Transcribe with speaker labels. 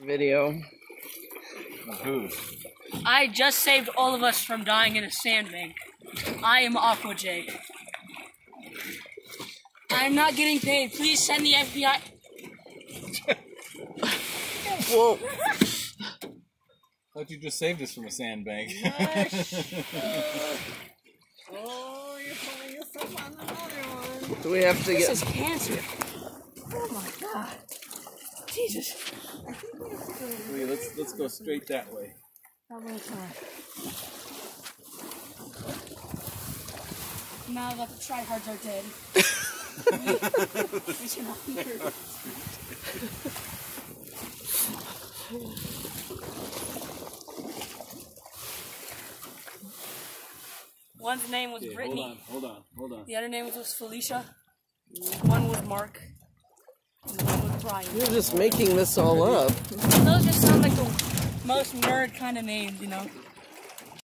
Speaker 1: Video.
Speaker 2: Who?
Speaker 3: I just saved all of us from dying in a sandbank. I am Aqua Jake. I'm not getting paid. Please send the FBI.
Speaker 1: Whoa.
Speaker 2: Thought you just saved us from a sandbank.
Speaker 4: Oh, you're pulling yourself on another one.
Speaker 1: Do we have to
Speaker 3: This
Speaker 1: get...
Speaker 3: is cancer. Oh my god. Jesus.
Speaker 4: I think we have to go.
Speaker 2: Wait, let's go straight that way.
Speaker 3: I'm gonna try. Now that the tryhards are dead. We should not be hurt. One's name was Brittany.
Speaker 2: Hold on.
Speaker 3: The other name was Felicia. One was Mark. And one was Brian.
Speaker 1: You're just making this all up.
Speaker 3: Those just sound like the most nerd kind of names, you know?